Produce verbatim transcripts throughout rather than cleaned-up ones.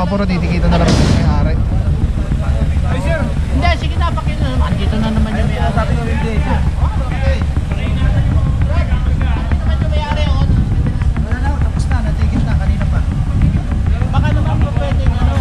mga puro, titikita na lang ito may ari. Hindi, sige na, pakita naman. Dito na naman yung may ari. Sabi ko hindi. Baka naman po pwede ano.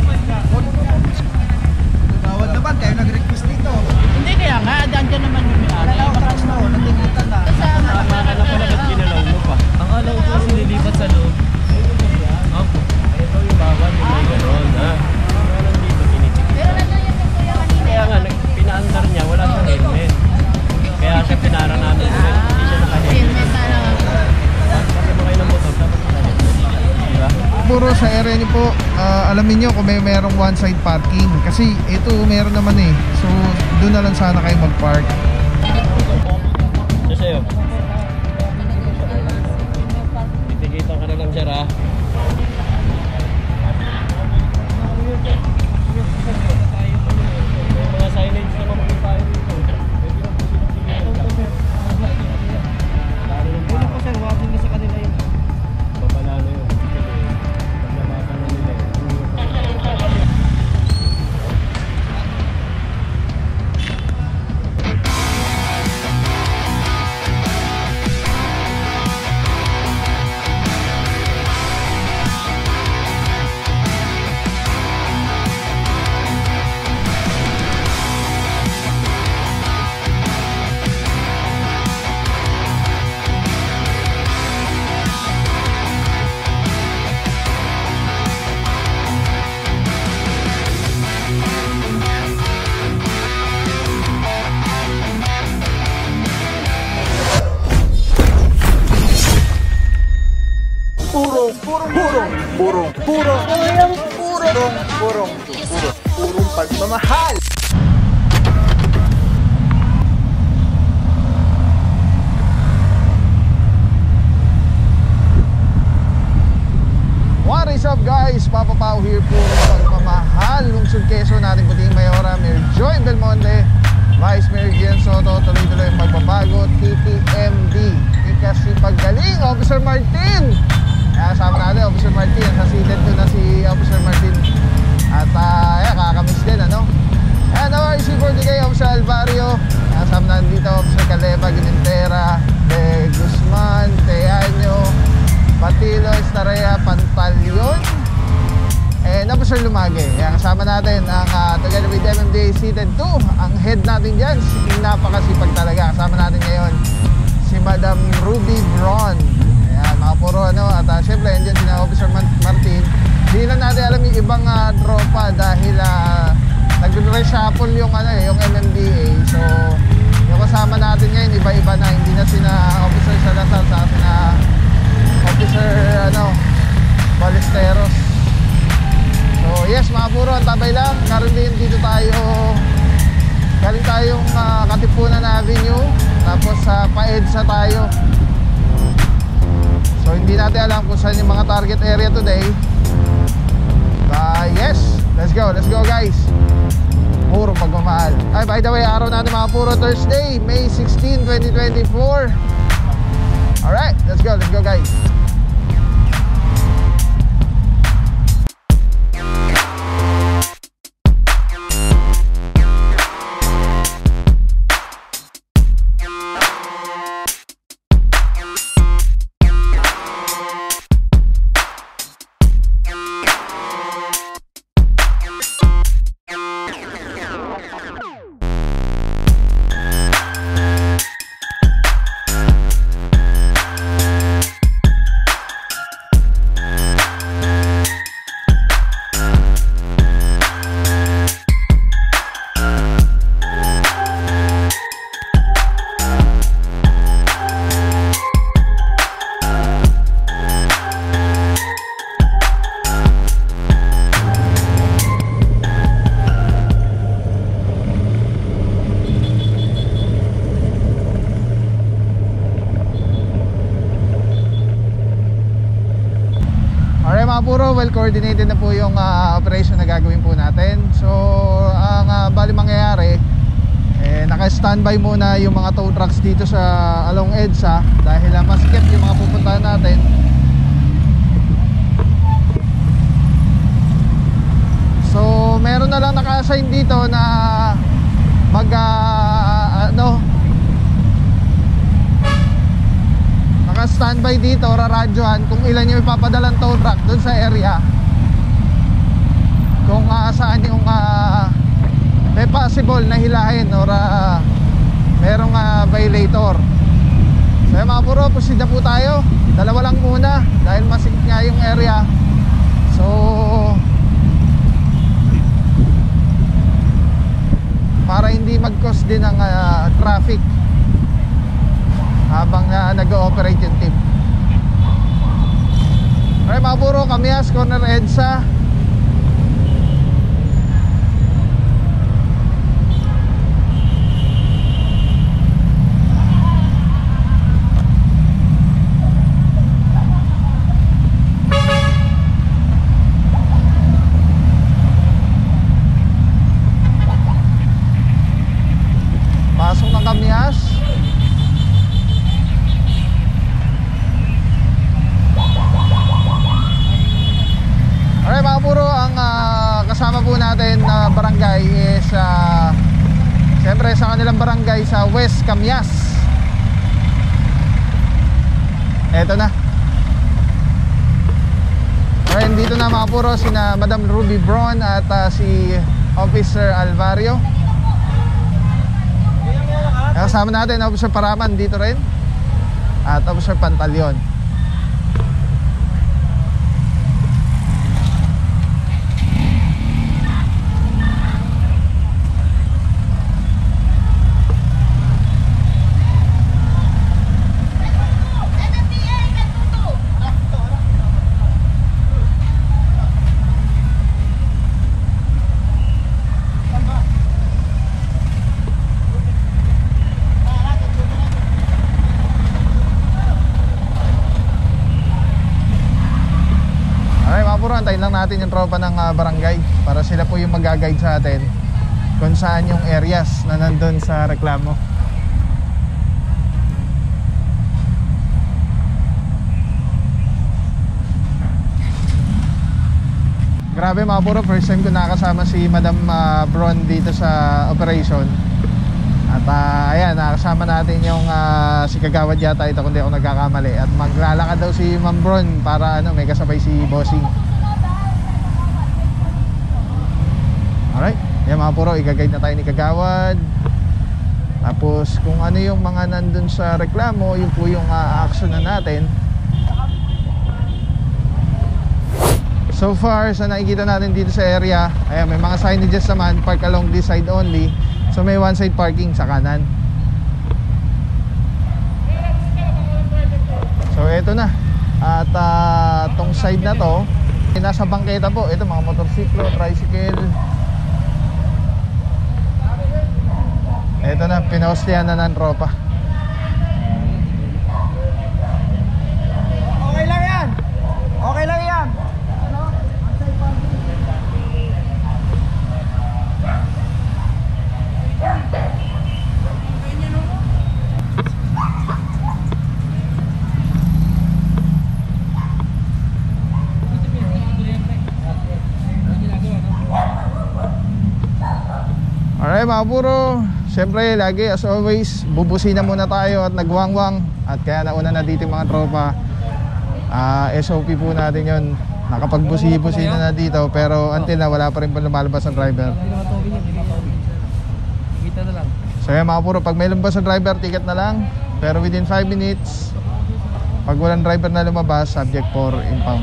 Bawal naman, kayo nag-request dito. Hindi kaya nga, andyan naman yung may ari. Baka na, natigitan na. Akala ko na ba't kinalaw mo pa? Akala ko kasi nilipat sa loob. Opo. Ito yung bawal, yung may gano'n, ha? Parang dito kinitik. Kaya nga, pinaandar niya, wala siyang helmet. Kaya siya pinara namin, hindi siya naka-helmet. Kasi mo kayo ng motor, dapat naka-helmet. Diba? Puro sa area niyo po, uh, alamin niyo kung may merong one side parking. Kasi ito meron naman eh. So doon na lang sana kayo mag-park. Siya sa'yo. Titikita ka na lang siya, ha? May mga signage na mamagin tayo dito. Pwede lang po silang tigilan. Lalo ng baka. Wala pa sir, wapin na sa kanila yun. Babalalo yun. Paglabakan na nila eh. Purong, purong, purong, purong, purong, purong, purong, purong, purong, purong pagmamahal. What is up guys? Papa Pao here po ng pagmamahal. Lungsod Quezon, natin puting Mayora, Mayor Joy Belmonte, Vice Mayor Gian Soto, tuloy-tuloy ang pagbabago, T P M D, Ikasi Paggaling, Officer Martin. Kaya kasama natin, Officer Martin, sa seated ko na si Officer Martin. At uh, yeah, kakamiss din, ano? And our C forty K, Officer Alvario. Kaya kasama natin dito, Officer Caleva, Ginintera, De Guzman, Teaño, Patilo, Estarrea, Pantalyon, and Officer Lumage. Kaya kasama natin ang uh, together with M M D A seated two. Ang head natin dyan, napakasipag talaga. Kasama natin ngayon si Madam Ruby Braun. Ayan, mga puro ano. At uh, syempre, andyan si Officer Martin. Hindi lang natin alam yung ibang uh, tropa dahil uh, nag-reshuffle yung, ano, yung M M D A. So, yung kasama natin ngayon, iba-iba na. Hindi na sina Officer Salazar sa sina Officer ano, Balesteros. So yes mga puro, tabay lang. Karoon din dito tayo, galing tayong uh, Katipunan Avenue, tapos sa uh, pa-EDSA tayo. So hindi natin alam kung saan yung mga target area today. But yes, let's go, let's go guys. Puro pagmamahal. Ay, by the way, araw natin mga puro, Thursday, May sixteenth, twenty twenty-four. Alright, let's go, let's go guys. Puro well coordinated na po yung uh, operation na gagawin po natin. So ang uh, bali mangyayari, eh, naka-standby muna yung mga tow trucks dito sa along EDSA dahil uh, masikip yung mga pupuntahan natin. naka-assign dito na mag uh, ano naka-standby dito, raradyohan kung ilan yung ipapadalang tow truck dun sa area, kung uh, saan yung uh, may possible na hilahin or uh, merong uh, violator. So mga puro, proceed na po tayo. Dalawa lang muna dahil masikip nga yung area. So para hindi mag-cause din ng uh, traffic habang uh, nag-ooperate yung team. Okay mga puro, Kamias, corner EDSA. Pasok ng Kamias. Alright mga puro, ang uh, kasama po natin na uh, barangay is uh, siyempre sa kanilang barangay sa West Kamias. Eto na. Alright, dito na mga puro sina Madam Ruby Bron at uh, si Officer Alvario. Kasama natin Officer Paraman dito rin at Officer Pantaleon. Antayin lang natin yung tropa ng uh, barangay para sila po yung mag-guide sa atin kung saan yung areas na nandun sa reklamo. Grabe mga puro, first time ko nakasama si Madam uh, Bron dito sa operation. At uh, ayan, nakasama natin yung uh, si Kagawad yata ito kung di ako nagkakamali. At maglalakad daw si Ma'am Bron para ano, may kasabay si Bossing. Alright, yan mga puro, i-guide na tayo ni Kagawad. Tapos kung ano yung mga nandun sa reklamo, yun po yung uh, action na natin. So far, sa nakikita natin dito sa area, ayan, may mga signages naman, park along this side only. So may one side parking sa kanan. So eto na. At uh, tong side na to, nasa bangketa po, ito mga motorsiklo, tricycle. Ito na, pinauslihan na ng tropa. Okay lang yan. Okay lang yan. Ano? Alright mga puro, siyempre lagi as always bubusina muna tayo at nagwangwang. At kaya nauna na dito yung mga tropa. uh, S O P po natin yun. Nakapagbusi-busina na dito, pero until na wala pa rin pa lumalabas ang driver. So yan mga puro, pag may lumabas ang driver, ticket na lang. Pero within five minutes, pag walang driver na lumabas, subject for impound.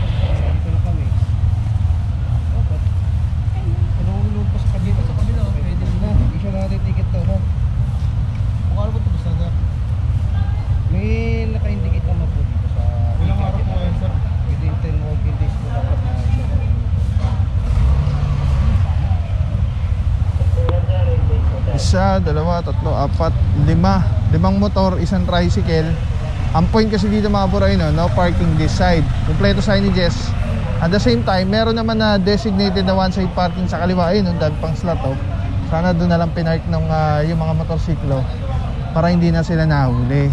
May naka-indicate naman po dito sa ilang araw po yan, sir? Within ten working days po dapat na isa, dalawa, tatlo, apat, lima. Limang motor, isang tricycle. Ang point kasi dito mga puro, no, no parking this side. Kompleto signages. At the same time, meron naman na designated na one side parking sa kaliwa. Ayun, dahil pang slot, oh. Sana doon na lang pinark ng uh, yung mga motorsiklo para hindi na sila nahuli.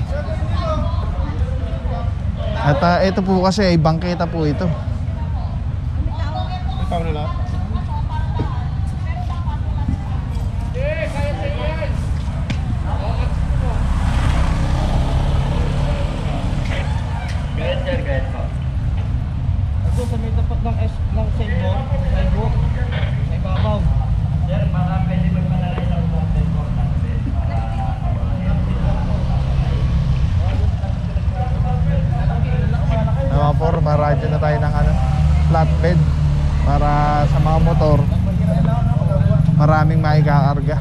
At uh, ito po kasi ay bangketa po ito. ikaw na lang. para sa mga motor maraming maikakarga.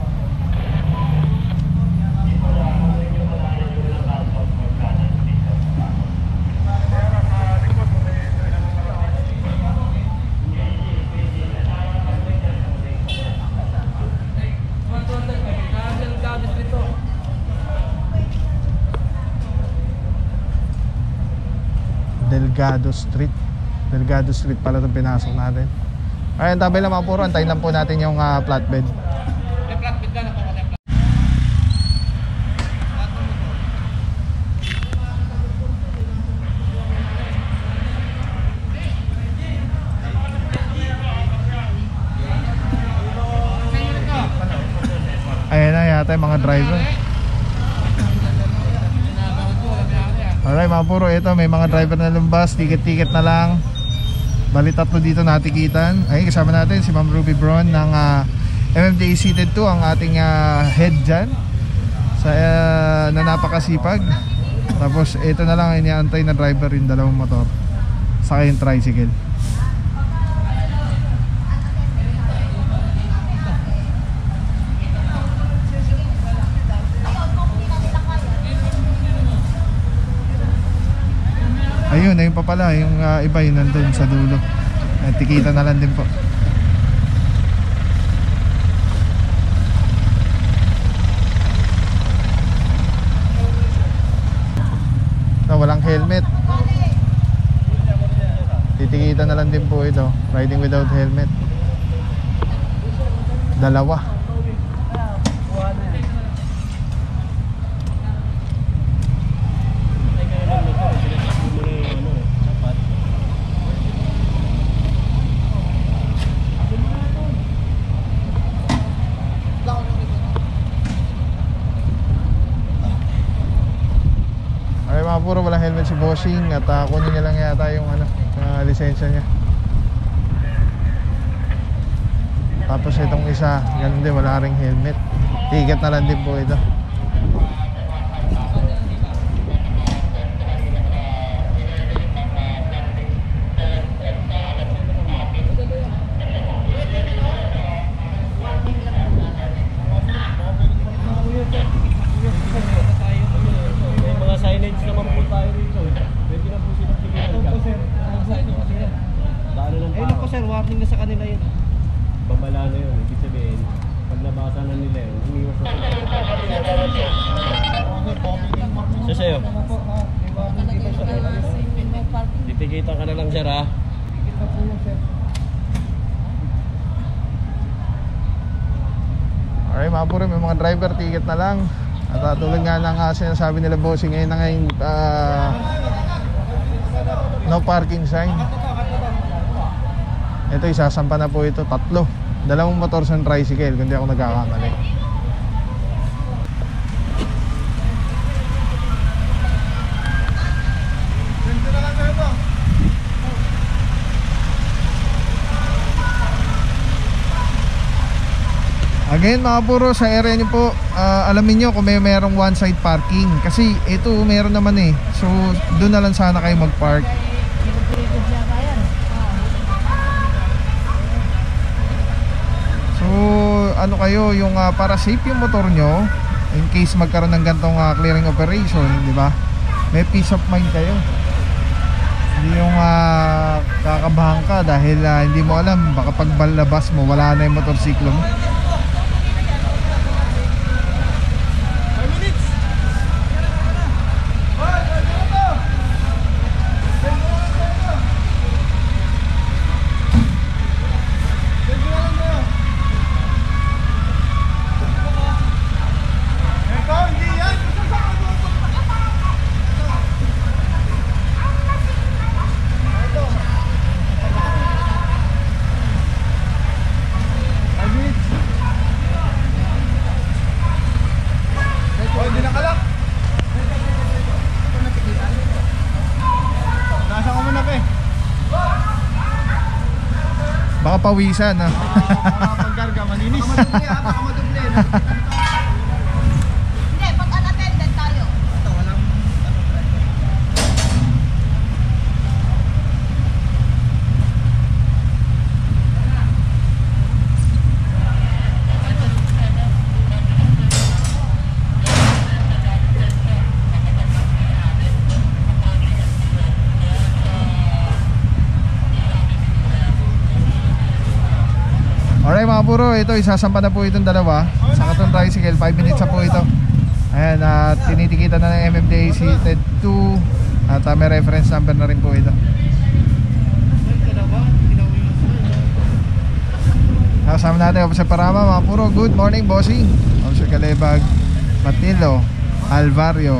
Delgado Street. Delgado Street pala itong pinasok natin. Ayun, tabay lang mga puro. Antayin lang po natin yung uh, flatbed. Ayan na yata yung mga driver. Alright mga puro, ito may mga driver na lumbas, ticket-ticket na lang. Bali tatlo dito natikitan. Ay, kasama natin si Ma'am Ruby Bron ng uh, M M D A Seated two, ang ating uh, head dyan sa, uh, na napakasipag. Tapos ito na lang iniantay na driver yung dalawang motor saka yung tricycle. Ayun, ayun pa pala, yung uh, iba yun nandun sa dulo. At tikita na lang din po. Na walang helmet. Titikita na lang din po ito. Riding without helmet. Dalawa. Puro wala helmet si Bossing at uh, kunin niya lang yata yung ano, uh, lisensya niya. Tapos itong isa, ganun din, wala ring helmet. Ticket na lang din po ito. Titikita ka na lang, sir, ha? Alright mga puro, may mga driver ticket na lang. At uh, tulad nga ng uh, sinasabi nila Bossing, ngayon na ngayon uh, no parking sign. Ito isasampa na po ito, tatlo. Dalawang motor sa tricycle, kung di ako nagkakamali. Again mga puro, sa area nyo po, uh, alamin nyo kung may merong one side parking. Kasi ito meron naman eh. So doon na lang sana kayo mag-park. So ano kayo, yung uh, para safe yung motor nyo, in case magkaroon ng gantong uh, clearing operation, di ba? May peace of mind kayo. Hindi yung uh, kakabahan ka dahil uh, hindi mo alam, baka pagbalabas mo wala na yung motorsiklo mo. Baka pawisan ha. Pagkarga malinis. Baka maduble. Hindi, pag unattended tayo. Ito walang Alright mga puro, ito isasampa na po itong dalawa sa Katon Tricycle, five minutes na po ito. Ayan, at uh, tinitikitan na ng M M D A C T E D two at uh, may reference number na rin po ito. Kasama natin Officer Parama mga puro. Good morning bossing. Officer Calebag, Matilo, Alvario.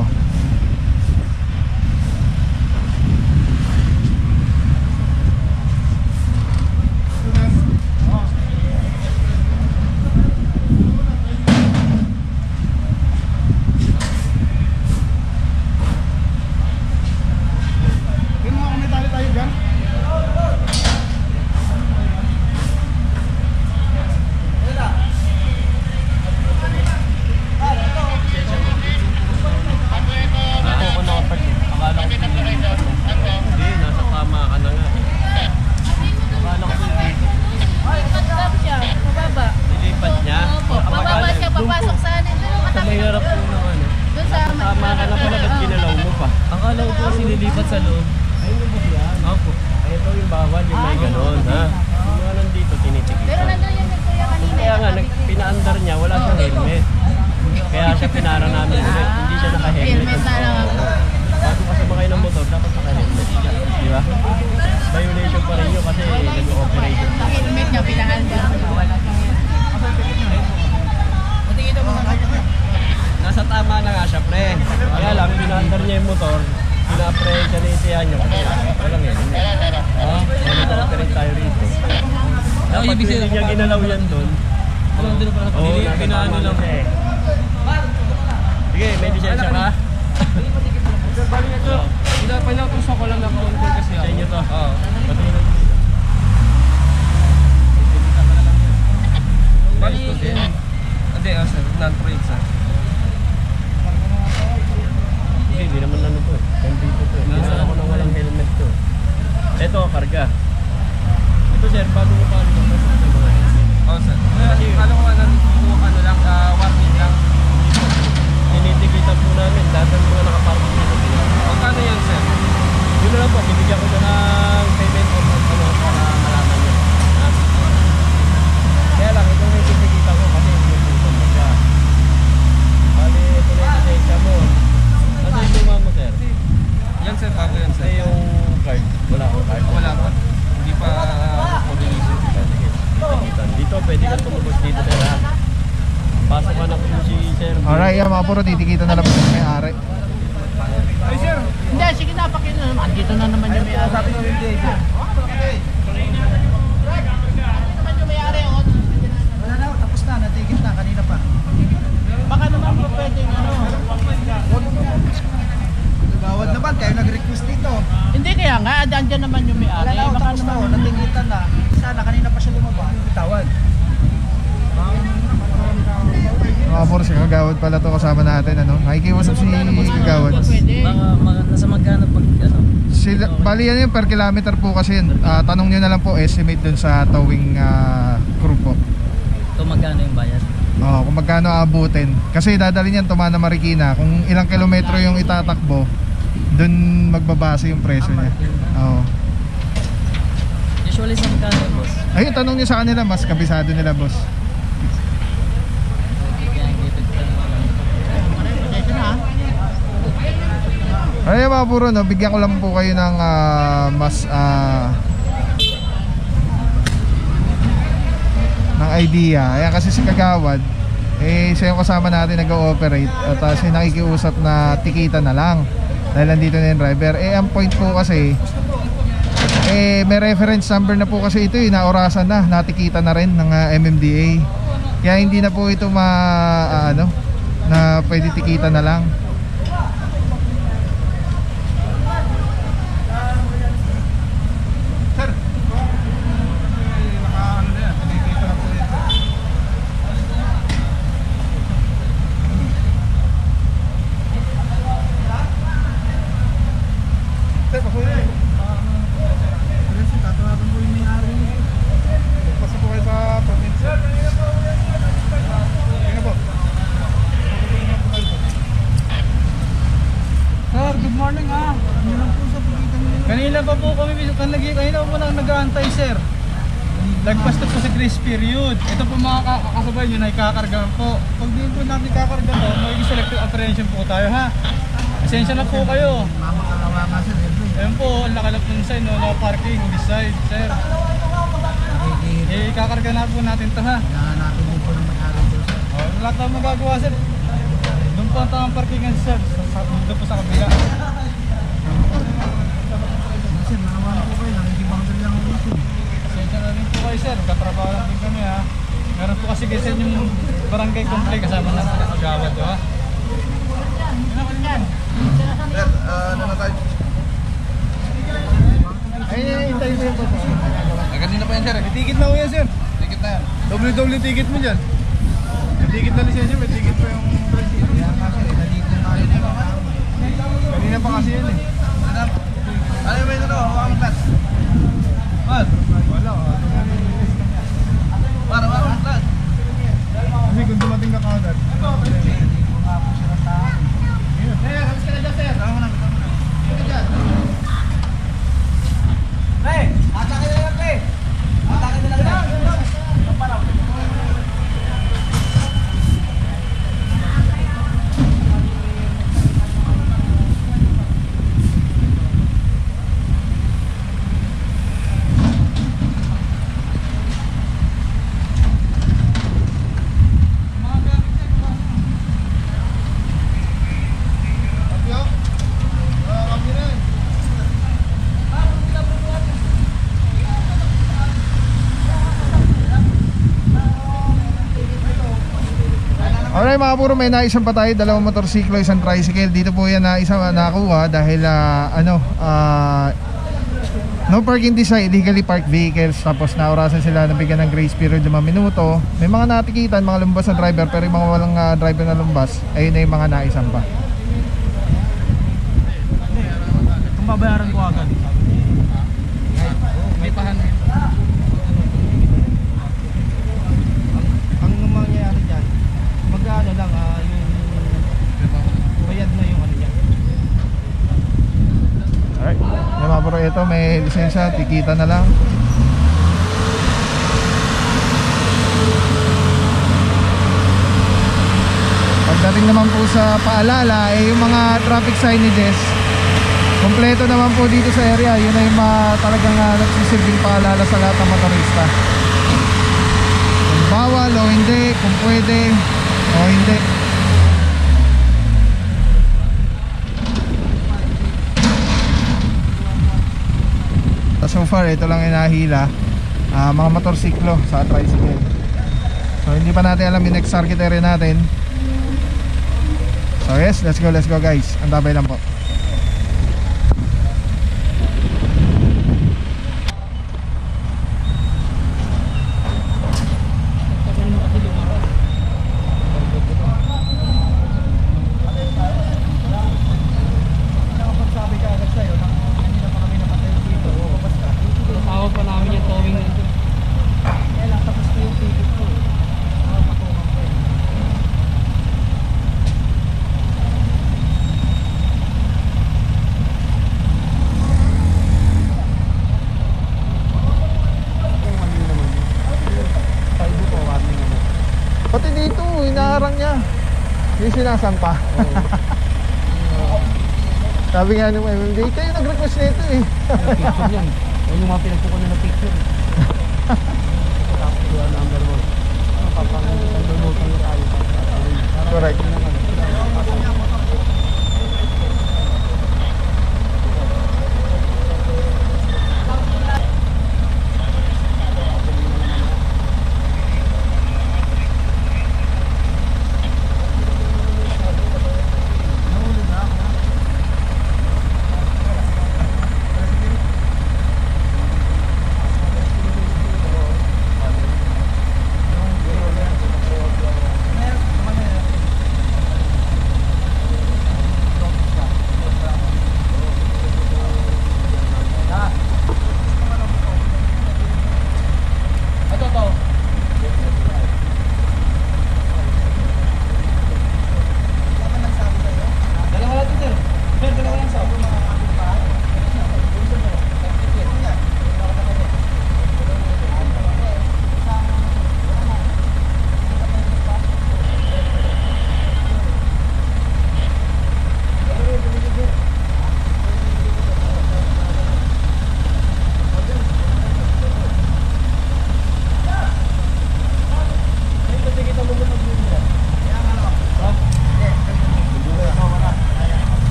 Puro titikita na lang yung may-ari. Ay sir! Hindi, sige na, pakita na naman. Dito na naman yung may-ari. Sabi ko hindi, sir. Naman yung may-ari. Wala na, tapos na, natigit na, kanina pa. Baka naman po pwedeng ano. Gawad naman, kayo nag-request dito. Hindi kaya nga, andyan naman yung may-ari. Wala na, tapos na, natigitan na. Sana, kanina pa siya lumaba. Tawad. Mga puro si Kagawad pala to kasama natin, ano? Nakikiusap si Kagawad. Mga, mga nasa magkano pag ano? Sila, bali yan yung per kilometer po kasi yun. Uh, tanong nyo na lang po estimate dun sa towing uh, crew po. Ito magkano yung bayad? Oo, kung magkano aabutin. Kasi dadalhin yan Tumana Marikina. Kung ilang kilometro yung itatakbo, dun magbabase yung presyo niya. Oo. Usually sa magkano yung boss? Ayun, tanong nyo sa kanila, mas kabisado nila boss. Ay mga puro, no, bigyan ko lang po kayo ng uh, mas uh, ng idea. Ayan kasi si Kagawad eh siya yung kasama natin nag-ooperate at uh, siya nakikiusap na tikita na lang dahil nandito na yung driver. Eh ang point po kasi eh may reference number na po kasi ito eh, naorasan na, natikita na rin ng uh, M M D A. Kaya hindi na po ito ma uh, ano na pwede tikita na lang. lagpas to po sa grace period. Ito po mga kakasabay nyo na ikakargahan po. Pag din po natin ikakarga to, magiging selective apprehension po tayo ha. Esensya na po kayo. Mamakalawa nga sir. Ayan po, ang lakalap ng sign, no, no parking this side, sir. Eh, ikakarga na po natin to ha. Nahanapin din po ng may-ari doon sir. Oh, lahat na magagawa sir. Doon po ang tamang parkingan sir, sa, sa, doon po sa kabila. Sir, nakawan po kayo. Nakikibangdal lang ako ito. Esensya na rin po kayo sir, katrabaho lang din kami ha. Meron po kasi kasi yung barangay complaint kasama na sa agawad ha. Sir, ah, ano na tayo? Ay, hintay mo yung po. Eh, kanina pa yan sir. May ticket na po yan sir. Ticket na yan. Doble-doble ticket mo dyan. May ticket na lisensya, may ticket pa yung president. Kaya nga sir, nandito tayo na lang. Kanina pa kasi yan eh. Ano ba ito? Hawakan mo class. Mal? Wala. Para, para, class. Kasi kung dumating ka kagad. Hindi ko nga po sila tao. Sir, halos ka na dyan sir. Tama na, tama na. Sino dyan? Pre, atake na lang pre. Atake na lang. Parang. Alright mga puro, may naisang pa tayo, dalawang motorsiklo, isang tricycle. Dito po yan na isa nakuha dahil uh, ano, uh, no parking design, illegally parked vehicles. Tapos naurasan sila nabigyan ng grace period limang minuto. May mga natikitan, mga lumbas na driver, pero yung mga walang uh, driver na lumbas, ayun na yung mga naisang pa. Kung babayaran ko agad. May pahan. Ang mangyayari dyan, mag-ano lang ah, yung bayad na yung ano dyan. Alright, may mga puro ito, may lisensya, tikita na lang. Pagdating naman po sa paalala, eh, yung mga traffic signages, kompleto naman po dito sa area. Yun na yung mga talagang uh, nagsisilbing paalala sa lahat ng motorista. Kung bawal o hindi, kung pwede o hindi. So far, ito lang inahila, uh, mga motorsiklo sa tricycle. So hindi pa natin alam yung next target area natin. So yes, let's go, let's go guys. Antabay lang po. Pati dito, inaharang niya. Yung sinasampa. Oh. Sabi nga nung M M D, kayo nag-request nito eh. Picture yan. Yan yung mga pinagpukunan ng picture. Tapos yung number one. Papang-lumutan na tayo. Correct.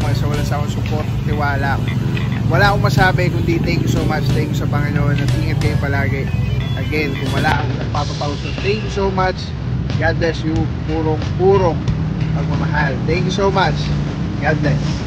much sa wala sa akong support, tiwala. Wala akong masabi kundi thank you so much. Thank you sa Panginoon at ingat kayo palagi. Again, kung wala akong nagpapapauso, thank you so much. God bless you. Purong, purong pagmamahal. Thank you so much. God bless.